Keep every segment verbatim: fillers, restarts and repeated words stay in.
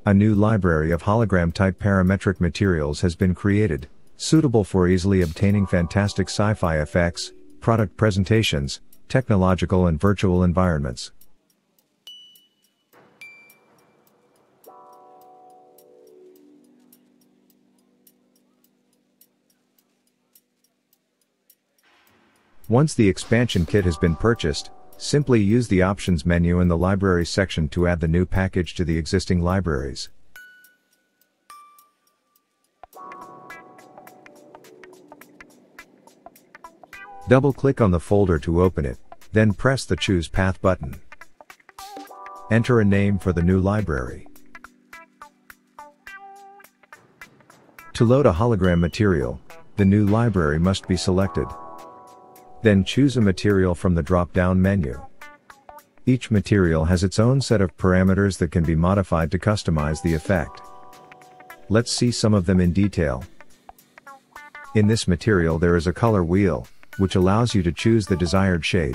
A new library of hologram-type parametric materials has been created, suitable for easily obtaining fantastic sci-fi effects, product presentations, technological and virtual environments. Once the expansion kit has been purchased, simply use the Options menu in the Libraries section to add the new package to the existing libraries. Double-click on the folder to open it, then press the Choose Path button. Enter a name for the new library. To load a hologram material, the new library must be selected. Then choose a material from the drop-down menu. Each material has its own set of parameters that can be modified to customize the effect. Let's see some of them in detail. In this material there is a color wheel, which allows you to choose the desired shade.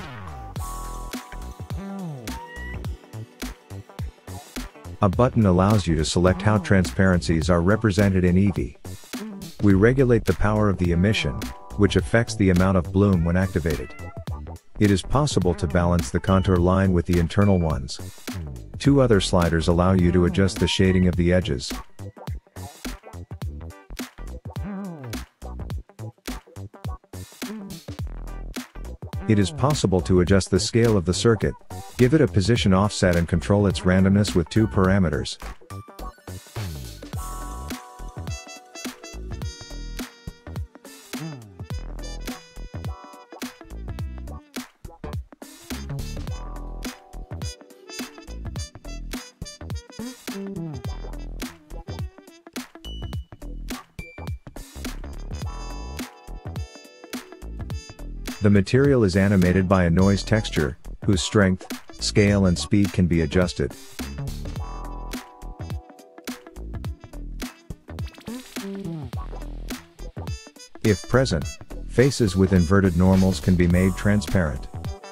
A button allows you to select how transparencies are represented in Eevee. We regulate the power of the emission, which affects the amount of bloom when activated. It is possible to balance the contour line with the internal ones. Two other sliders allow you to adjust the shading of the edges. It is possible to adjust the scale of the circuit, give it a position offset and control its randomness with two parameters. The material is animated by a noise texture, whose strength, scale and speed can be adjusted. If present, faces with inverted normals can be made transparent.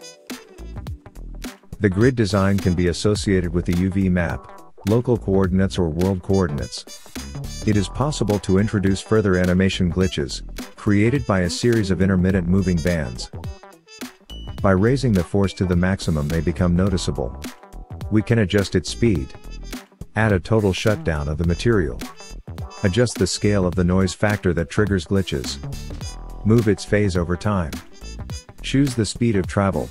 The grid design can be associated with the U V map, local coordinates or world coordinates. It is possible to introduce further animation glitches, created by a series of intermittent moving bands. By raising the force to the maximum they become noticeable. We can adjust its speed. Add a total shutdown of the material. Adjust the scale of the noise factor that triggers glitches. Move its phase over time. Choose the speed of travel.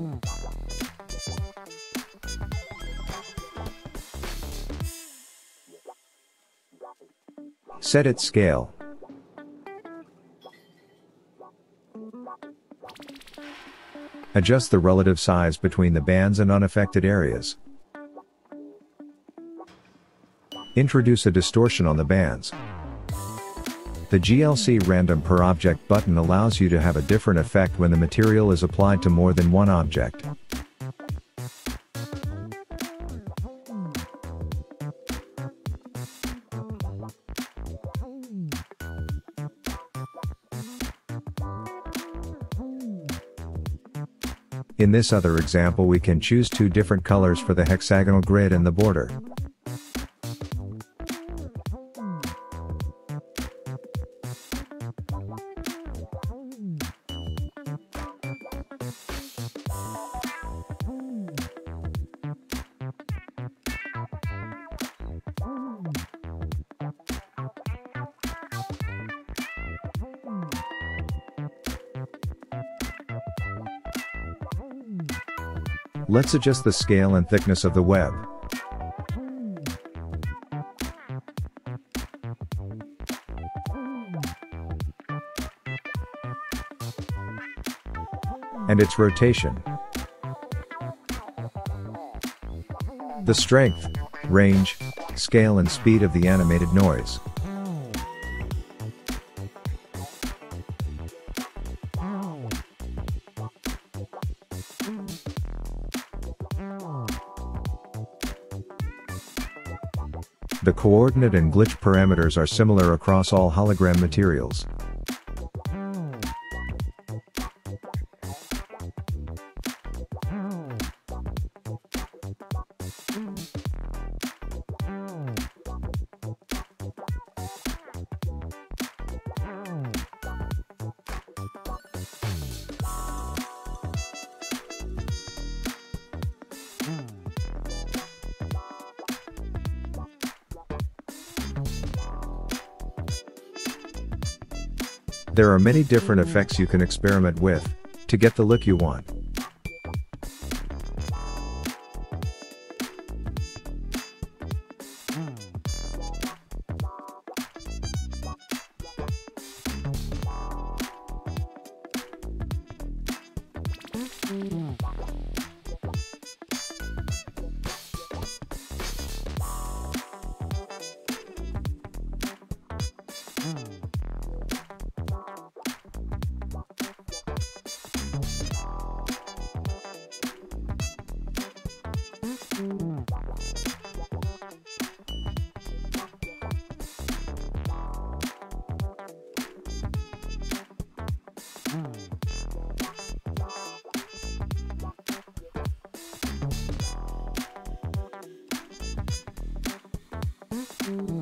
Set its scale. Adjust the relative size between the bands and unaffected areas. Introduce a distortion on the bands. The G L C Random Per Object button allows you to have a different effect when the material is applied to more than one object. In this other example we can choose two different colors for the hexagonal grid and the border. Let's adjust the scale and thickness of the web. And its rotation. The strength, range, scale and speed of the animated noise. The coordinate and glitch parameters are similar across all hologram materials. There are many different effects you can experiment with to get the look you want. Mm-hmm.